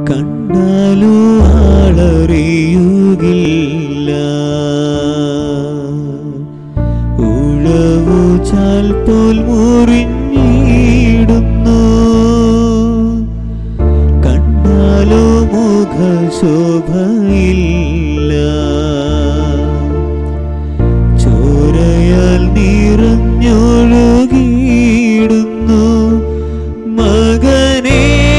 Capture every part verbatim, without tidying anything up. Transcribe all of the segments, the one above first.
കണ്ടാലോ ആളറിയുകില്ല, ഉഴവു ചാൽ പോൽ മുറിഞ്ഞിടുന്നു. കണ്ടാലോ മുഖശോഭയില്ല, ചോരയാൽ നിറഞ്ഞൊഴുകിയിടുന്നു. മകനേ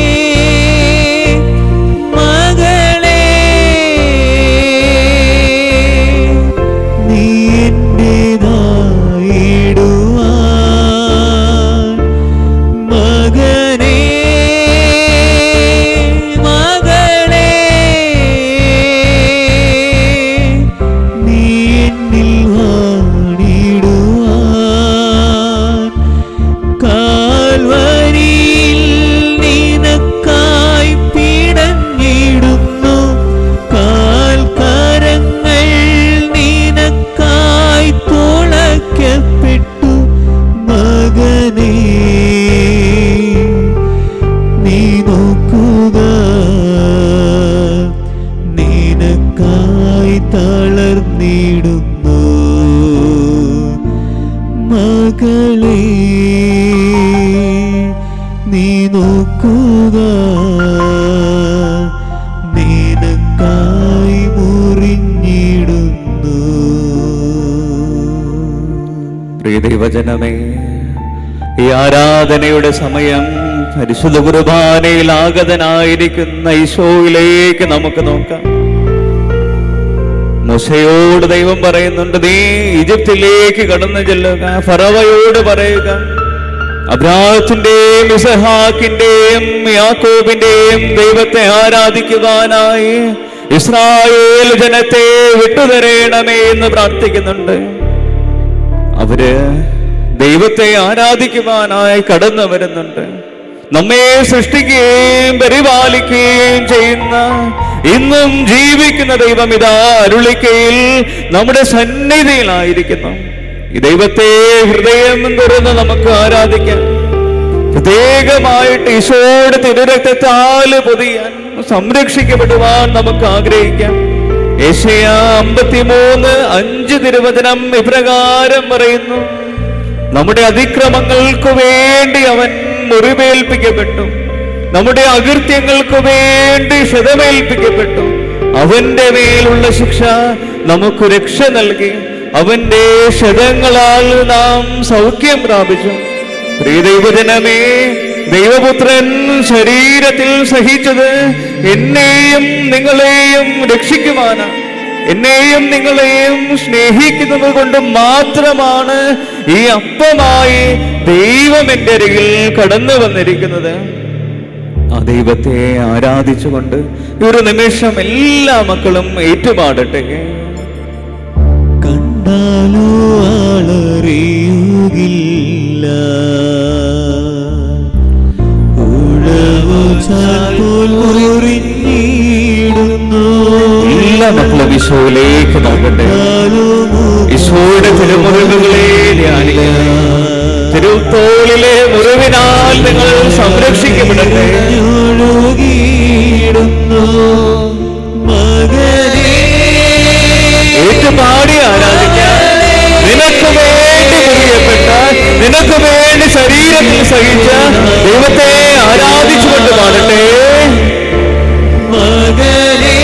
തളർന്നിടുന്നു. മകളേ നീ നോക്കുക, നിനക്കായി മുറിഞ്ഞിടുന്നു. പ്രിയ ദൈവജനമേ, ഈ ആരാധനയുടെ സമയം പരിശുദ്ധ കുർബാനയിൽ ആഗതനായിരിക്കുന്ന ഈശോയിലേക്ക് നമുക്ക് നോക്കാം. മോശയോട് ദൈവം പറയുന്നുണ്ട്, നീ ഈജിപ്തിലേക്ക് കടന്നു ചെല്ലുക, ഫറവയോട് പറയുക, അബ്രാഹത്തിന്റെയും ഇസഹാക്കിന്റെയും യാക്കോബിന്റെയും ദൈവത്തെ ആരാധിക്കുവാനായി ഇസ്രായേൽ ജനത്തെ വിട്ടുതരേണമേ എന്ന് പ്രാർത്ഥിക്കുന്നുണ്ട്. അവര് ദൈവത്തെ ആരാധിക്കുവാനായി കടന്നു വരുന്നുണ്ട്. നമ്മെ സൃഷ്ടിക്കുകയും പരിപാലിക്കുകയും ചെയ്യുന്ന ഇന്നും ജീവിക്കുന്ന ദൈവം ഇതാ അരുളിക്കയിൽ നമ്മുടെ സന്നിധിയിലായിരിക്കുന്നു. ഈ ദൈവത്തെ ഹൃദയം തുറന്ന് നമുക്ക് ആരാധിക്കാം. പ്രത്യേകമായിട്ട് ഈശോയുടെ തിരുരക്തത്താല് പൊതിയാൻ സംരക്ഷിക്കപ്പെടുവാൻ നമുക്ക് ആഗ്രഹിക്കാം. യെശയ്യാ അമ്പത്തിമൂന്ന് അഞ്ച് തിരുവചനം ഇപ്രകാരം പറയുന്നു, നമ്മുടെ അതിക്രമങ്ങൾക്ക് വേണ്ടി അവൻ മുറിവേൽപ്പിക്കപ്പെട്ടു, നമ്മുടെ അകൃത്യങ്ങൾക്ക് വേണ്ടി ക്ഷതമേൽപ്പിക്കപ്പെട്ടു, അവന്റെ മേലുള്ള ശിക്ഷ നമുക്ക് രക്ഷ നൽകി, അവന്റെ ക്ഷതങ്ങളാൽ നാം സൗഖ്യം പ്രാപിച്ചു. പ്രിയ ദൈവജനമേ, ദൈവപുത്രൻ ശരീരത്തിൽ സഹിച്ചത് എന്നെയും നിങ്ങളെയും രക്ഷിക്കുവാനാണ്. എന്നെയും നിങ്ങളെയും സ്നേഹിക്കുന്നത് കൊണ്ട് മാത്രമാണ് ഈ അപ്പമായി ദൈവം എൻ്റെ അരികിൽ കടന്നു വന്നിരിക്കുന്നത്. ആ ദൈവത്തെ ആരാധിച്ചുകൊണ്ട് ഒരു നിമിഷം എല്ലാ മക്കളും ഏറ്റുപാടട്ടെ. കണ്ടാലോ ആളറിയുകില്ല, ഉഴവു ചാൽ പോൽ മുറിഞ്ഞിടുന്നു. എല്ലാ മക്കളും ഈശോയിലേക്ക് നോക്കട്ടെ. ഈശോയുടെ തിരുമുറിവുകളെ ധ്യാനിക്കട്ടെ. തിരുത്തോളിലെ മുറിവിനാൽ നിങ്ങൾ സംരക്ഷിക്കപ്പെടട്ടെ. ഏറ്റുപാടി ആരാധിക്കാൻ, നിനക്ക് വേണ്ടി മുറിയപ്പെട്ട, നിനക്ക് വേണ്ടി ശരീരത്തിൽ സഹിച്ച ദൈവത്തെ ആരാധിച്ചുകൊണ്ട് പാടട്ടെ. മകനേ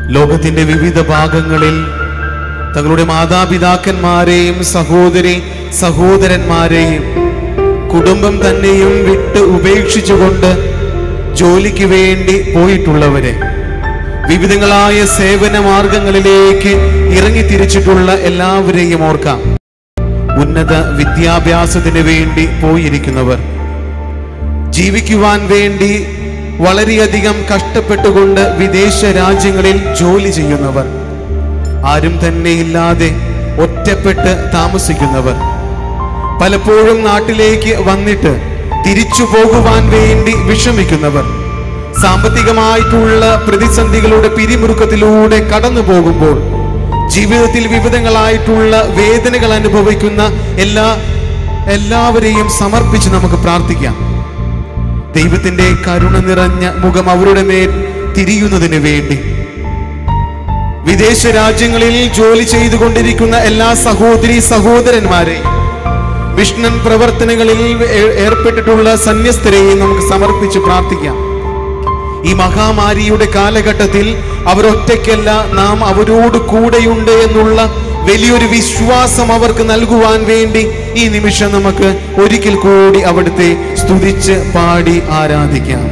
ലോകത്തിന്റെ വിവിധ ഭാഗങ്ങളിൽ തങ്ങളുടെ മാതാപിതാക്കന്മാരെയും സഹോദരി സഹോദരന്മാരെയും കുടുംബം തന്നെയും വിട്ട് ഉപേക്ഷിച്ചുകൊണ്ട് ജോലിക്ക് വേണ്ടി പോയിട്ടുള്ളവരെ, വിവിധങ്ങളായ സേവന മാർഗങ്ങളിലേക്ക് ഇറങ്ങിത്തിരിച്ചിട്ടുള്ള എല്ലാവരെയും ഓർക്കാം. ഉന്നത വിദ്യാഭ്യാസത്തിന് വേണ്ടി പോയിരിക്കുന്നവർ, ജീവിക്കുവാൻ വേണ്ടി വളരെയധികം കഷ്ടപ്പെട്ടുകൊണ്ട് വിദേശ രാജ്യങ്ങളിൽ ജോലി ചെയ്യുന്നവർ, ആരും തന്നെ ഇല്ലാതെ ഒറ്റപ്പെട്ട് താമസിക്കുന്നവർ, പലപ്പോഴും നാട്ടിലേക്ക് വന്നിട്ട് തിരിച്ചു പോകുവാൻ വേണ്ടി വിഷമിക്കുന്നവർ, സാമ്പത്തികമായിട്ടുള്ള പ്രതിസന്ധികളുടെ പിരിമുറുക്കത്തിലൂടെ കടന്നു പോകുമ്പോൾ ജീവിതത്തിൽ വിവിധങ്ങളായിട്ടുള്ള വേദനകൾ അനുഭവിക്കുന്ന എല്ലാ എല്ലാവരെയും സമർപ്പിച്ച് നമുക്ക് പ്രാർത്ഥിക്കാം. ദൈവത്തിന്റെ കരുണ നിറഞ്ഞ മുഖം അവരുടെ മേൽ തിരിയുന്നതിന് വേണ്ടി. വിദേശ രാജ്യങ്ങളിൽ ജോലി ചെയ്തുകൊണ്ടിരിക്കുന്ന എല്ലാ സഹോദരി സഹോദരന്മാരെയും, മിഷൻ പ്രവർത്തനങ്ങളിൽ ഏർപ്പെട്ടിട്ടുള്ള സന്യസ്തരെയും നമുക്ക് സമർപ്പിച്ച് പ്രാർത്ഥിക്കാം. ഈ മഹാമാരിയുടെ കാലഘട്ടത്തിൽ അവരൊറ്റയ്ക്കല്ല, നാം അവരോട് കൂടെയുണ്ട് എന്നുള്ള വലിയൊരു വിശ്വാസം അവർക്ക് നൽകുവാൻ വേണ്ടി ഈ നിമിഷം നമുക്ക് ഒരിക്കൽ കൂടി അവിടുത്തെ സ്തുതിച്ച് പാടി ആരാധിക്കാം.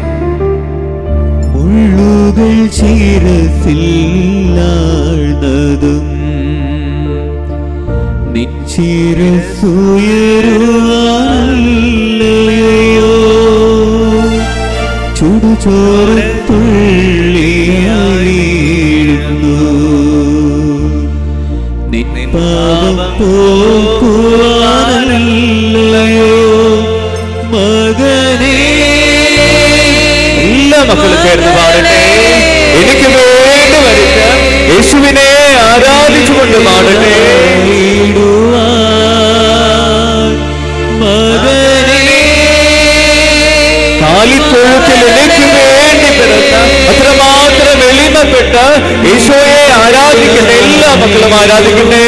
മുള്ളുകൾ ശിരസില്ലാഴ്ന്നതും നിൻശിരസുയരുവാനല്ലയോ, ചുടുചോരത്തുള്ളിയായിരുന്നു നിൻ പാപം പോക്കുവാനല്ലയോ മകനേ. എല്ലാ മക്കളും ചേർന്ന് പാടട്ടെ. എനിക്ക് വേണ്ടി വരിച്ച യേശുവിനെ ആരാധിച്ചുകൊണ്ട് പാടട്ടെ. കാലിത്തൊഴുത്തിൽ എനിക്ക് വേണ്ടി പിറന്ന അത്രമാത്രം എളിമപ്പെട്ട യേശുവെ ആരാധിക്കട്ടെ. എല്ലാ മക്കളും ആരാധിക്കട്ടെ.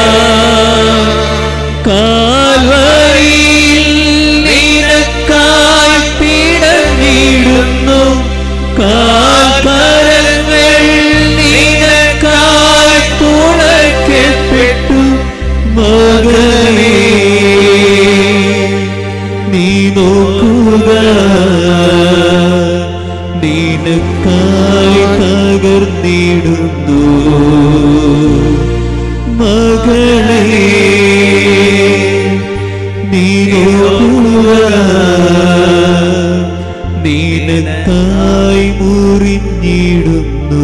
കാൽവരിയിൽ നിനക്കായി പിടഞ്ഞിടുന്നു, കാൽക്കരങ്ങൾ നിനക്കായി തുളയ്ക്കപ്പെട്ടു മകനേ. നീ നോക്കുക, നിനക്കായി തകർന്നിടുന്നു മകളേ. നീ നോക്കുക, നിനക്കായി മുറിഞ്ഞിടുന്നു.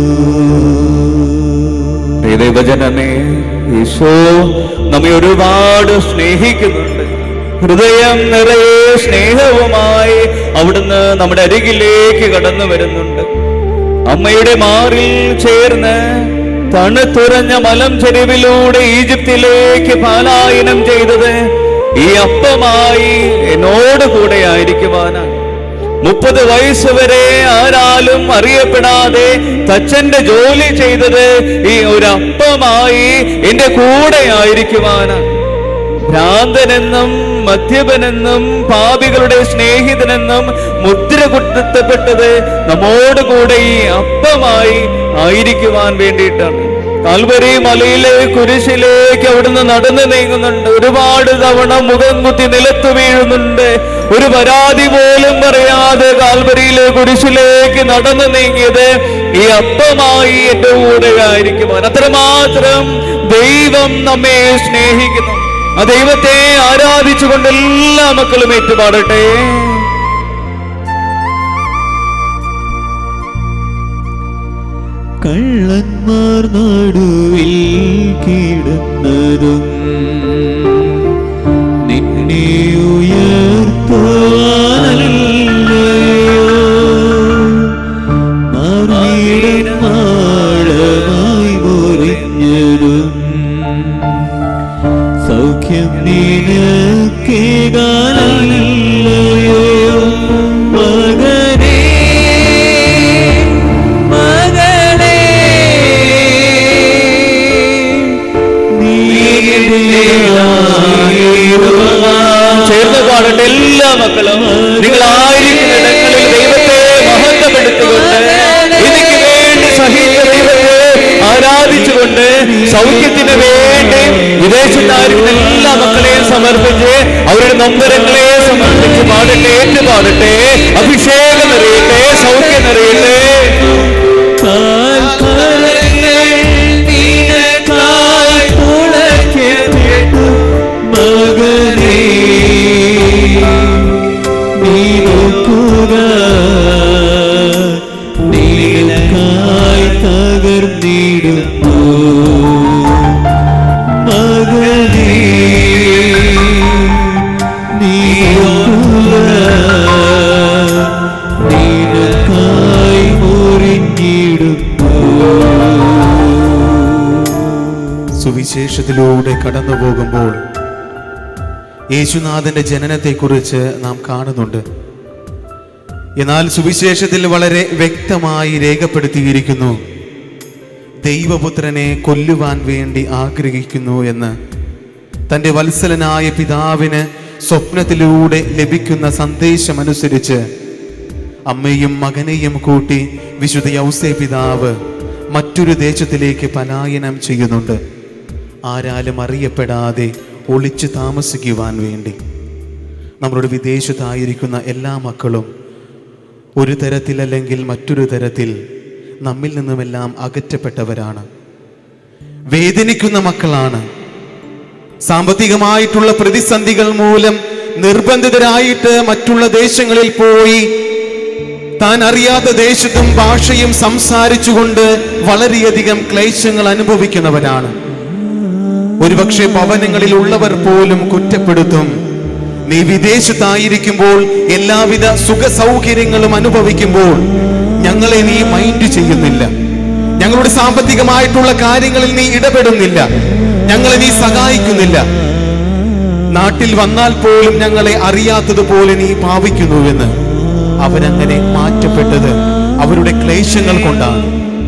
ദൈവജനമേ, ഈശോ നമ്മെ ഒരുപാട് സ്നേഹിക്കുന്നുണ്ട്. ഹൃദയം നിറയെ സ്നേഹവുമായി അവിടുന്ന് നമ്മുടെ അരികിലേക്ക് കടന്നു വരുന്നുണ്ട്. അമ്മയുടെ മാറിൽ ചേർന്ന് തണുത്തുറഞ്ഞ മലം ചെരുവിലൂടെ ഈജിപ്തിലേക്ക് പലായനം ചെയ്തത് ഈ അപ്പമായി എന്നോട് കൂടെ ആയിരിക്കുവാനാണ്. മുപ്പത് വയസ്സ് വരെ ആരാലും അറിയപ്പെടാതെ തച്ചന്റെ ജോലി ചെയ്തത് ഈ ഒരു അപ്പമായി എന്റെ കൂടെ ആയിരിക്കുവാനാണ്. ഭ്രാന്തനെന്നും മദ്യപനെന്നും പാപികളുടെ സ്നേഹിതനെന്നും മുദ്ര കുത്തപ്പെട്ടത് നമ്മോട് കൂടെ ഈ അപ്പമായി ആയിരിക്കുവാൻ വേണ്ടിയിട്ടാണ്. കാൽവരി മലയിലെ കുരിശിലേക്ക് അവിടുന്ന് നടന്നു നീങ്ങുന്നുണ്ട്. ഒരുപാട് തവണ മുഖം കുത്തി നിലത്ത് വീഴുന്നുണ്ട്. ഒരു പരാതി പോലും പറയാതെ കാൽവരിയിലെ കുരിശിലേക്ക് നടന്നു നീങ്ങിയത് ഈ അപ്പമായി എന്റെ കൂടെ ആയിരിക്കുവാൻ. അത്രമാത്രം ദൈവം നമ്മെ സ്നേഹിക്കുന്നു. ആ ദൈവത്തെ ആരാധിച്ചുകൊണ്ട് എല്ലാ മക്കളും ഏറ്റുപാടട്ടെ. കള്ളന്മാർ നടുവിൽ കിടന്നതും നിന്നെ ഉയർത്തുവാനല്ലയോ, മാറിയിടം ആഴമായി മുറിഞ്ഞതും സൗഖ്യം നിനക്കേകാനല്ലയോ മകനേ. ചേർന്ന് പാടട്ടെ എല്ലാ മക്കളും. നിങ്ങളായിരിക്കുന്ന ഇടങ്ങളിൽ ദൈവത്തെ മഹത്വപ്പെടുത്തിക്കൊണ്ട് എനിക്ക് വേണ്ടി സഹിച്ച ദൈവത്തെ ആരാധിച്ചുകൊണ്ട് സൗഖ്യത്തിന് വേണ്ടി വിദേശത്തായിരിക്കുന്ന എല്ലാ മക്കളെയും സമർപ്പിച്ച് അവരുടെ നൊമ്പരങ്ങളെ സമർപ്പിച്ച് പാടട്ടെ, ഏറ്റു പാടട്ടെ. അഭിഷേകം നിറയട്ടെ, സൗഖ്യം നിറയട്ടെ. സുവിശേഷത്തിലൂടെ കടന്നു പോകുമ്പോൾ യേശുനാഥന്റെ ജനനത്തെക്കുറിച്ച് നാം കാണുന്നുണ്ട്. എന്നാൽ സുവിശേഷത്തിൽ വളരെ വ്യക്തമായി രേഖപ്പെടുത്തിയിരിക്കുന്നു, ദൈവപുത്രനെ കൊല്ലുവാൻ വേണ്ടി ആഗ്രഹിക്കുന്നു എന്ന്. തൻ്റെ വത്സലനായ പിതാവിന് സ്വപ്നത്തിലൂടെ ലഭിക്കുന്ന സന്ദേശമനുസരിച്ച് അമ്മയും മകനെയും കൂട്ടി വിശുദ്ധ യൗസേ പിതാവ് മറ്റൊരു ദേശത്തിലേക്ക് പലായനം ചെയ്യുന്നുണ്ട്. ആരാലും അറിയപ്പെടാതെ ഒളിച്ചു താമസിക്കുവാൻ വേണ്ടി. നമ്മളുടെ വിദേശത്തായിരിക്കുന്ന എല്ലാ മക്കളും ഒരു തരത്തിലല്ലെങ്കിൽ മറ്റൊരു തരത്തിൽ നമ്മിൽ നിന്നുമെല്ലാം അകറ്റപ്പെട്ടവരാണ്, വേദനിക്കുന്ന മക്കളാണ്. സാമ്പത്തികമായിട്ടുള്ള പ്രതിസന്ധികൾ മൂലം നിർബന്ധിതരായിട്ട് മറ്റുള്ള ദേശങ്ങളിൽ പോയി താൻ അറിയാത്ത ദേശത്തും ഭാഷയും സംസാരിച്ചുകൊണ്ട് വളരെയധികം ക്ലേശങ്ങൾ അനുഭവിക്കുന്നവരാണ്. ഒരുപക്ഷെ ഭവനങ്ങളിൽ ഉള്ളവർ പോലും കുറ്റപ്പെടുത്തും. നീ വിദേശത്തായിരിക്കുമ്പോൾ എല്ലാവിധ സുഖ സൗകര്യങ്ങളും അനുഭവിക്കുമ്പോൾ ഞങ്ങളെ നീ മൈൻഡ് ചെയ്യുന്നില്ല, ഞങ്ങളുടെ സാമ്പത്തികമായിട്ടുള്ള കാര്യങ്ങളിൽ നീ ഇടപെടുന്നില്ല, ഞങ്ങളെ നീ സഹായിക്കുന്നില്ല, നാട്ടിൽ വന്നാൽ പോലും ഞങ്ങളെ അറിയാത്തതുപോലെ നീ ഭാവിക്കുന്നുവെന്ന്. അവരങ്ങനെ മാറ്റപ്പെട്ടത് അവരുടെ ക്ലേശങ്ങൾ കൊണ്ടാണ്.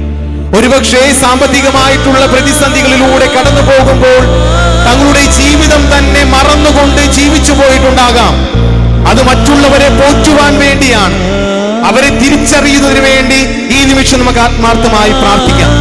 ഒരുപക്ഷെ സാമ്പത്തികമായിട്ടുള്ള പ്രതിസന്ധികളിലൂടെ കടന്നു പോകുമ്പോൾ തങ്ങളുടെ ജീവിതം തന്നെ മറന്നുകൊണ്ട് ജീവിച്ചു പോയിട്ടുണ്ടാകാം. അത് മറ്റുള്ളവരെ പോറ്റുവാൻ വേണ്ടിയാണ്, അവരെ തിരിച്ചറിയുന്നതിന് വേണ്ടി ഈ നിമിഷം നമുക്ക് ആത്മാർത്ഥമായി പ്രാർത്ഥിക്കാം.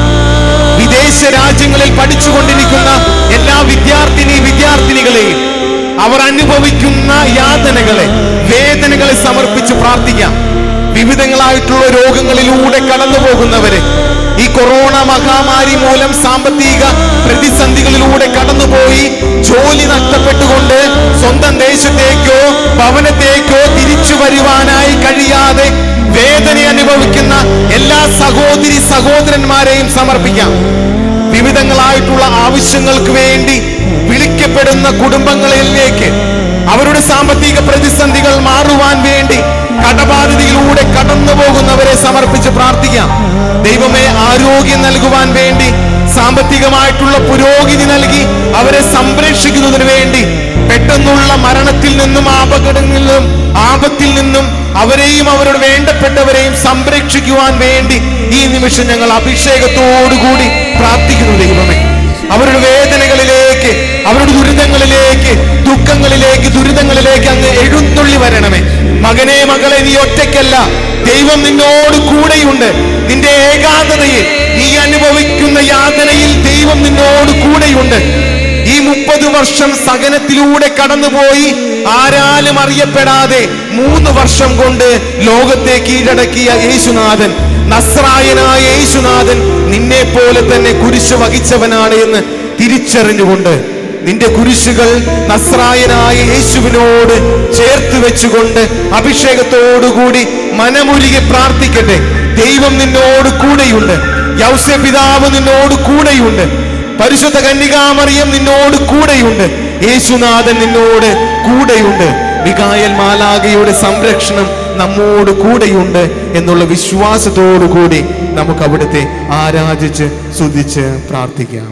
വിദേശ രാജ്യങ്ങളിൽ പഠിച്ചുകൊണ്ടിരിക്കുന്ന എല്ലാ വിദ്യാർത്ഥിനി വിദ്യാർത്ഥിനികളെയും അവർ അനുഭവിക്കുന്ന യാതനകളെ, വേദനകളെ സമർപ്പിച്ച് പ്രാർത്ഥിക്കാം. വിവിധങ്ങളായിട്ടുള്ള രോഗങ്ങളിലൂടെ കടന്നു പോകുന്നവരെ, ഈ കൊറോണ മഹാമാരി മൂലം സാമ്പത്തിക പ്രതിസന്ധികളിലൂടെ കടന്നുപോയി ജോലി നഷ്ടപ്പെട്ടുകൊണ്ട് സ്വന്തം ദേശത്തേക്കോ ഭവനത്തേക്കോ തിരിച്ചു വരുവാനായി കഴിയാതെ വേദന അനുഭവിക്കുന്ന എല്ലാ സഹോദരി സഹോദരന്മാരെയും സമർപ്പിക്കാം. വിവിധങ്ങളായിട്ടുള്ള ആവശ്യങ്ങൾക്ക് വേണ്ടി വിളിക്കപ്പെടുന്ന കുടുംബങ്ങളിലേക്ക് അവരുടെ സാമ്പത്തിക പ്രതിസന്ധികൾ മാറുവാൻ വേണ്ടി കടബാധ്യതയിലൂടെ കടന്നു പോകുന്നവരെ സമർപ്പിച്ച് പ്രാർത്ഥിക്കാം. ദൈവമേ, ആരോഗ്യം നൽകുവാൻ വേണ്ടി, സാമ്പത്തികമായിട്ടുള്ള പുരോഗതി നൽകി അവരെ സംരക്ഷിക്കുന്നതിന് വേണ്ടി, പെട്ടെന്നുള്ള മരണത്തിൽ നിന്നും അപകടങ്ങളിൽ നിന്നും ആപത്തിൽ നിന്നും അവരെയും അവരുടെ വേണ്ടപ്പെട്ടവരെയും സംരക്ഷിക്കുവാൻ വേണ്ടി ഈ നിമിഷം ഞങ്ങൾ അഭിഷേകത്തോടുകൂടി പ്രാർത്ഥിക്കുന്നു. ദൈവമേ, അവരുടെ വേദനകളിലേക്ക്, അവരുടെ ദുരിതങ്ങളിലേക്ക്, ദുഃഖങ്ങളിലേക്ക്, ദുരിതങ്ങളിലേക്ക് അങ്ങ് എഴുന്നള്ളി വരണമേ. മകനെ, മകളെ, നീ ഒറ്റയ്ക്കല്ല, ദൈവം നിന്നോട് കൂടെയുണ്ട്. നിന്റെ ഏകാന്തതയിൽ, നീ അനുഭവിക്കുന്ന യാതനയിൽ ദൈവം നിന്നോട് കൂടെയുണ്ട്. ഈ മുപ്പത് വർഷം സഹനത്തിലൂടെ കടന്നുപോയി ആരാലും അറിയപ്പെടാതെ മൂന്ന് വർഷം കൊണ്ട് ലോകത്തെ കീഴടക്കിയ യേശുനാഥൻ, നസ്രായനായ യേശുനാഥൻ നിന്നെ പോലെ തന്നെ കുരിശ് വഹിച്ചവനാണ് എന്ന് തിരിച്ചറിഞ്ഞുകൊണ്ട് നിന്റെ കുരിശുകൾ നസ്രായനായ യേശുവിനോട് ചേർത്ത് വെച്ചുകൊണ്ട് അഭിഷേകത്തോടുകൂടി മനമുരുകി പ്രാർത്ഥിക്കട്ടെ. ദൈവം നിന്നോട് കൂടെയുണ്ട്. യൗസേ പിതാവ് നിന്നോട് കൂടെയുണ്ട്. പരിശുദ്ധ കന്യകാമറിയം നിന്നോട് കൂടെയുണ്ട്. യേശുനാഥൻ നിന്നോട് കൂടെയുണ്ട്. മിഖായേൽ മാലാഖയുടെ സംരക്ഷണം നമ്മോട് കൂടെയുണ്ട് എന്നുള്ള വിശ്വാസത്തോടുകൂടി നമുക്ക് അവിടുത്തെ ആരാധിച്ച് സ്തുതിച്ച് പ്രാർത്ഥിക്കാം.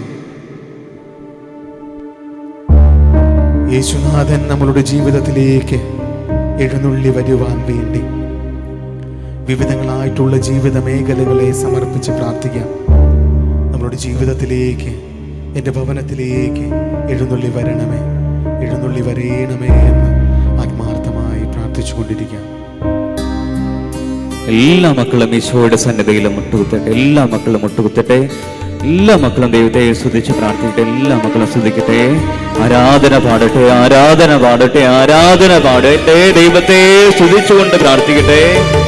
യേശുനാഥൻ നമ്മളുടെ ജീവിതത്തിലേക്ക് എഴുന്നള്ളി വരുവാൻ വേണ്ടി വിവിധങ്ങളായിട്ടുള്ള ജീവിത മേഖലകളെ സമർപ്പിച്ച് പ്രാർത്ഥിക്കാം. നമ്മളുടെ ജീവിതത്തിലേക്ക്, എൻ്റെ ഭവനത്തിലേക്ക് എഴുന്നള്ളി വരണമേ, എഴുന്നള്ളി വരേണമേ എന്ന് ആത്മാർത്ഥമായി പ്രാർത്ഥിച്ചു കൊണ്ടിരിക്കാം. എല്ലാ മക്കളും ഈശോയുടെ സന്നിധിയിലും മുട്ടുകുത്തട്ടെ. എല്ലാ മക്കളും മുട്ടുകുത്തട്ടെ. എല്ലാ മക്കളും ദൈവത്തെ സ്തുതിച്ച് പ്രാർത്ഥിക്കട്ടെ. എല്ലാ മക്കളും സ്തുതിക്കട്ടെ. ആരാധന പാടട്ടെ, ആരാധന പാടട്ടെ, ആരാധന പാടട്ടെ. ദൈവത്തെ സ്തുതിച്ചുകൊണ്ട് പ്രാർത്ഥിക്കട്ടെ.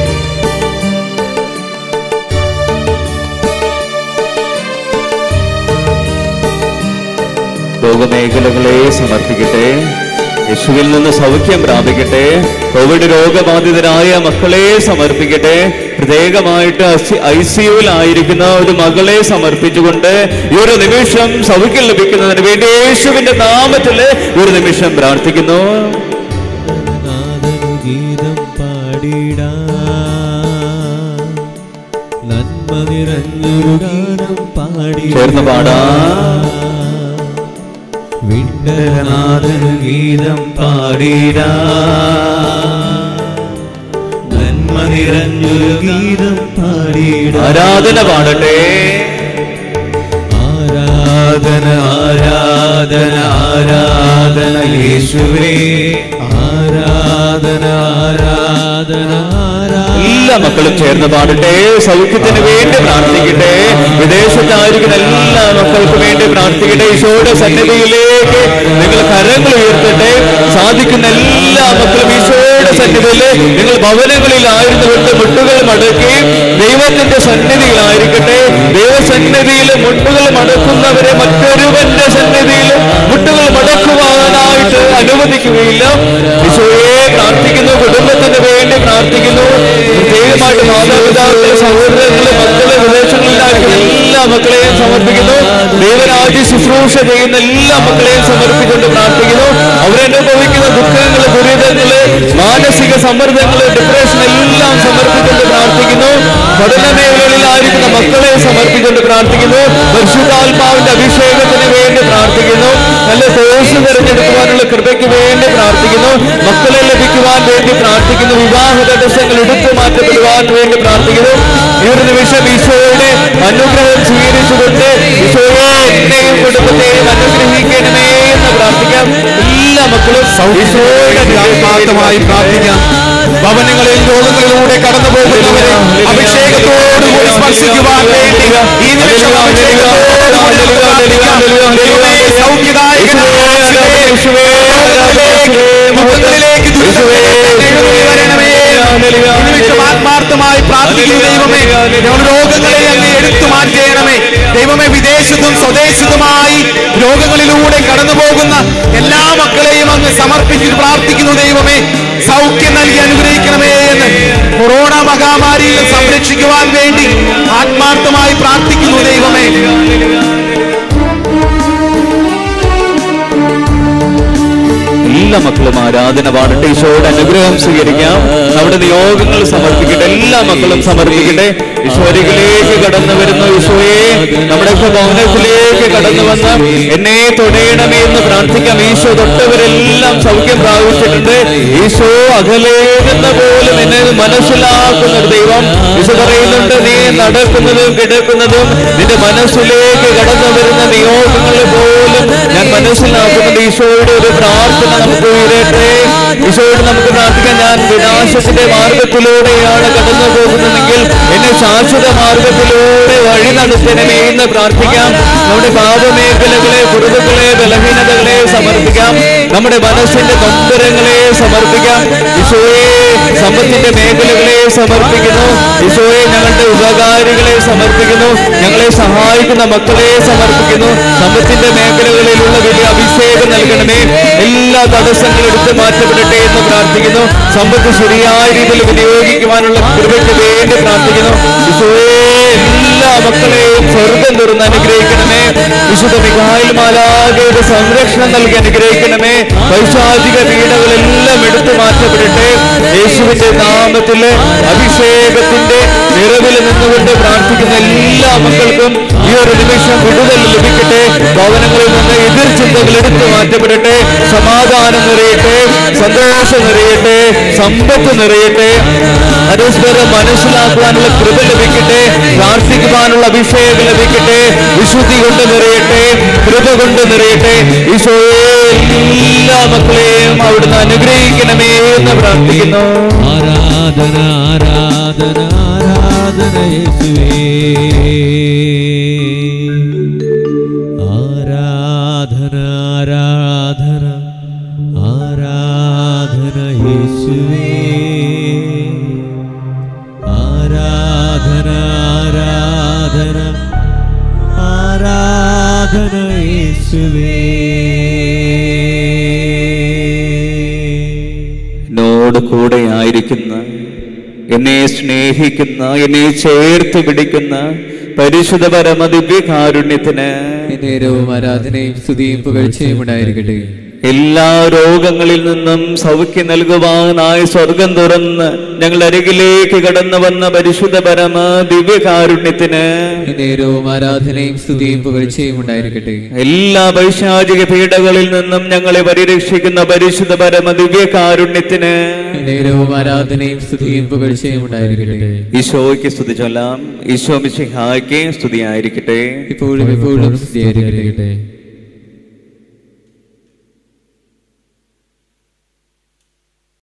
രോഗമേഖലകളെ സമർപ്പിക്കട്ടെ. യേശുവിൽ നിന്ന് സൗഖ്യം പ്രാപിക്കട്ടെ. കോവിഡ് രോഗബാധിതരായ മക്കളെ സമർപ്പിക്കട്ടെ. പ്രത്യേകമായിട്ട് ഐ സിയുവിലായിരിക്കുന്ന ഒരു മകളെ സമർപ്പിച്ചുകൊണ്ട് ഈ ഒരു നിമിഷം സൗഖ്യം ലഭിക്കുന്നതിന് വേണ്ടി യേശുവിന്റെ നാമത്തിൽ ഒരു നിമിഷം പ്രാർത്ഥിക്കുന്നു. ഗീതം പാടിടാ, നന്മ നിറഞ്ഞൊരു ഗാനം പാടി ചേർന്ന് പാടാ. വിണ്ടനാഥൻ ഗീതം പാടിടാ, നന്മ നിറഞ്ഞൊരു ഗീതം പാടിടാ. ആരാധന പാടട്ടെ. ആരാധന ആരാധന ആരാധന യേശുവേ, ആരാധന ആരാധന എല്ലാ മക്കളും ചേർന്ന് പാടട്ടെ. സൗഖ്യത്തിന് വേണ്ടി പ്രാർത്ഥിക്കട്ടെ. വിദേശത്തായിരിക്കുന്ന എല്ലാ മക്കൾക്കും വേണ്ടി പ്രാർത്ഥിക്കട്ടെ. ഈശോയുടെ സന്നിധിയിലേക്ക് നിങ്ങൾ കരങ്ങൾ ഉയർത്തട്ടെ. സാധിക്കുന്ന എല്ലാ മക്കളും ഈശോയുടെ സന്നിധിയിൽ നിങ്ങൾ ഭവനങ്ങളിലായിരുന്നുകൊണ്ട് മുട്ടുകൾ മടക്കി ദൈവത്തിന്റെ സന്നിധിയിലായിരിക്കട്ടെ. ദൈവസന്നിധിയിൽ മുട്ടുകൾ മടക്കുന്നവരെ മറ്റൊരുവന്റെ സന്നിധിയിൽ മുട്ടുകൾ മടക്കുവാനായിട്ട് അനുവദിക്കുകയില്ല. ഈശോയെ പ്രാർത്ഥിക്കുന്നു. കുടുംബത്തിന് വേണ്ടി പ്രാർത്ഥിക്കുന്നു. പ്രത്യേകമായിട്ട് മാതാപിതാക്കളെ, സഹോദരങ്ങളെ, മക്കളെ, വിദേശങ്ങളിലായിരിക്കുന്ന എല്ലാ മക്കളെയും സമർപ്പിക്കുന്നു. ദൈവരാജ്യ ശുശ്രൂഷ ചെയ്യുന്ന എല്ലാ മക്കളെയും സമർപ്പിച്ചുകൊണ്ട് പ്രാർത്ഥിക്കുന്നു. അവരനുഭവിക്കുന്ന ദുഃഖങ്ങള്, ദുരിതങ്ങള്, മാനസിക സമ്മർദ്ദങ്ങള്, ഡിപ്രഷൻ എല്ലാം സമർപ്പിച്ചുകൊണ്ട് പ്രാർത്ഥിക്കുന്നു. പഠന മേഖലകളിലായിരിക്കുന്ന മക്കളെ സമർപ്പിച്ചുകൊണ്ട് പ്രാർത്ഥിക്കുന്നു. പരിശുദ്ധാത്മാവിന്റെ അഭിഷേകത്തിന് വേണ്ടി പ്രാർത്ഥിക്കുന്നു. നല്ല കോഴ്സ് തിരഞ്ഞെടുക്കുവാനുള്ള കൃപയ്ക്ക് വേണ്ടി പ്രാർത്ഥിക്കുന്നു. മക്കളെ ലഭിക്കുവാൻ വേണ്ടി പ്രാർത്ഥിക്കുന്നു. വിവാഹ തടസ്സങ്ങൾ എടുത്തു മാറ്റപ്പെടുവാൻ വേണ്ടി പ്രാർത്ഥിക്കുന്നു. ഈ ഒരു നിമിഷം ഈശോയുടെ അനുഗ്രഹം സ്വീകരിച്ചുകൊണ്ട് ഈശോയെ എന്നെയും കുടുംബത്തെയും അനുഗ്രഹിക്കണമേ എന്ന് പ്രാർത്ഥിക്കാം. എല്ലാ മക്കളും ആത്മാർത്ഥമായി പ്രാർത്ഥിക്കാം. ഭവനങ്ങളിൽ രോഗങ്ങളിലൂടെ കടന്നു പോകുന്നവരെ അഭിഷേകത്തോടുകൂടി സ്പർശിക്കുവാൻ വേണ്ടി ഈ നിമിഷം ആത്മാർത്ഥമായി പ്രാർത്ഥിക്കുന്നു. ദൈവമേ, രോഗങ്ങളെ അങ്ങ് എടുത്തു മാറ്റണമേ. ദൈവമേ, വിദേശത്തും സ്വദേശത്തുമായി രോഗങ്ങളിലൂടെ കടന്നു പോകുന്ന എല്ലാ മക്കളെയും അങ്ങ് സമർപ്പിച്ച് പ്രാർത്ഥിക്കുന്നു. ദൈവമേ, സൗഖ്യം നൽകി അനുഗ്രഹിക്കണമേ എന്ന് കൊറോണ മഹാമാരിയിൽ സംരക്ഷിക്കുവാൻ വേണ്ടി ആത്മാർത്ഥമായി പ്രാർത്ഥിക്കുന്നു. ദൈവമേ, എല്ലാ മക്കളും ആരാധന പാടട്ടെ. ഈശോയുടെ അനുഗ്രഹം സ്വീകരിക്കാം. നമ്മുടെ നിയോഗങ്ങൾ സമർപ്പിക്കട്ടെ. എല്ലാ മക്കളും സമർപ്പിക്കട്ടെ. ഈശോരിലേക്ക് കടന്നു വരുന്ന ഈശോയെ, നമ്മുടെ ഭവനത്തിലേക്ക് കടന്നു വന്ന് എന്നെ തൊടയണമേ എന്ന് പ്രാർത്ഥിക്കാം. ഈശോ തൊട്ടവരെല്ലാം സൗഖ്യം പ്രാപിച്ചിട്ടുണ്ട്. ഈശോ അകലേകുന്ന പോലും എന്നെ മനസ്സിലാക്കുന്ന ഒരു ദൈവം. ഈശോ പറയുന്നുണ്ട്, നീ നടക്കുന്നതും കിടക്കുന്നതും നിന്റെ മനസ്സിലേക്ക് കടന്നു വരുന്ന നിയോഗങ്ങൾ പോലും ഞാൻ മനസ്സിലാക്കുന്നുണ്ട്. ഈശോയുടെ ഒരു പ്രാർത്ഥന നമുക്ക് ഉയരട്ടെ. ഈശോയോട് നമുക്ക് പ്രാർത്ഥിക്കാം. ഞാൻ വിനാശത്തിന്റെ മാർഗത്തിലൂടെയാണ് കടന്നു പോകുന്നതെങ്കിൽ എന്നെ ശാശ്വത മാർഗത്തിലൂടെ വഴി നടത്തണമേ എന്ന് പ്രാർത്ഥിക്കാം. നമ്മുടെ പാപമേഖലകളെ, കുറുതുകളെ, ബലഹീനതകളെ സമർപ്പിക്കാം. നമ്മുടെ മനസ്സിന്റെ നൊമ്പരങ്ങളെ സമർപ്പിക്കാം. ഈശോയെ, സമ്പത്തിന്റെ മേഖലകളെ സമർപ്പിക്കുന്നു. ഈശോയെ, ഞങ്ങളുടെ ഉപകാരികളെ സമർപ്പിക്കുന്നു. ഞങ്ങളെ സഹായിക്കുന്ന മക്കളെ സമർപ്പിക്കുന്നു. സമ്പത്തിന്റെ മേഖലകളിലുള്ള വലിയ അഭിഷേകം നൽകണമേ. എല്ലാ തടസ്സങ്ങളും എടുത്ത് മാറ്റപ്പെടട്ടെ എന്ന് പ്രാർത്ഥിക്കുന്നു. സമ്പത്ത് ശരിയായ രീതിയിൽ വിനിയോഗിക്കുവാനുള്ള കൃപയ്ക്ക് വേണ്ടി പ്രാർത്ഥിക്കുന്നു. ഈശോയെ, എല്ലാ മക്കളെയും സ്വർഗം തുറന്ന് അനുഗ്രഹിക്കണമേ. വിശുദ്ധ മിഖായേൽ മാലാഖയുടെ സംരക്ഷണം നൽകി അനുഗ്രഹിക്കണമേ. പൈശാചിക പീഡകളെല്ലാം എടുത്തു മാറ്റപ്പെടട്ടെ. യേശുവിന്റെ നാമത്തില് അഭിഷേകത്തിന്റെ നിറവിൽ നിന്നുകൊണ്ട് പ്രാർത്ഥിക്കുന്ന എല്ലാ മക്കൾക്കും ഈ ഒരു നിമിഷം വിടുതൽ ലഭിക്കട്ടെ. ഭവനങ്ങളിൽ നിന്ന് എതിർ ചിന്തകൾ എടുത്തു മാറ്റപ്പെടട്ടെ. സമാധാനം നിറയട്ടെ, സന്തോഷം നിറയട്ടെ, സമ്പത്ത് നിറയട്ടെ. പരസ്പരം മനസ്സിലാക്കുവാനുള്ള കൃപ ലഭിക്കട്ടെ. പ്രാർത്ഥിക്കുവാനുള്ള അഭിഷേകം ലഭിക്കട്ടെ. വിശുദ്ധി കൊണ്ട് നിറയട്ടെ, കൃപ കൊണ്ട് നിറയട്ടെ. ഈശോയെ, എല്ലാ മക്കളെയും അവിടുന്ന് അനുഗ്രഹിക്കണമേ എന്ന് പ്രാർത്ഥിക്കുന്നു. ആരാധന ആരാധന ആരാധന യേശുവേ. ആരാധന യേശുവേ. എന്നോട് കൂടെ ആയിരിക്കുന്ന, എന്നെ സ്നേഹിക്കുന്ന, എന്നെ ചേർത്ത് പിടിക്കുന്ന പരിശുദ്ധ പരമ ദിവ്യകാരുണ്യത്തിന് നേരവും ആരാധനയും സ്തുതിയും പുകഴ്ചയും ഉണ്ടായിരിക്കട്ടെ. എല്ലാ രോഗങ്ങളിൽ നിന്നും സൗഖ്യം നൽകുവാനായി സ്വർഗം തുറന്ന് ഞങ്ങൾ അരികിലേക്ക് കടന്നു വന്ന പരിശുദ്ധ പരമ ദിവ്യകാരുണ്യത്തിന് നേരവും ആരാധനയും സ്തുതിയും പുകഴ്ചയും ഉണ്ടായിരിക്കട്ടെ. എല്ലാ പൈശാചിക പീഡകളിൽ നിന്നും ഞങ്ങളെ പരിരക്ഷിക്കുന്ന പരിശുദ്ധ പരമ ദിവ്യകാരുണ്യത്തിന് നേരവും ആരാധനയും സ്തുതിയും പുകഴ്ചയും ഉണ്ടായിരിക്കട്ടെ. ഈശോയ്ക്ക് സ്തുതി ചൊല്ലാം. ഈശോ മിശിഹായ്ക്ക് സ്തുതിയായിരിക്കട്ടെ. ഇപ്പോഴും എപ്പോഴും സ്തുതിയായിരിക്കട്ടെ.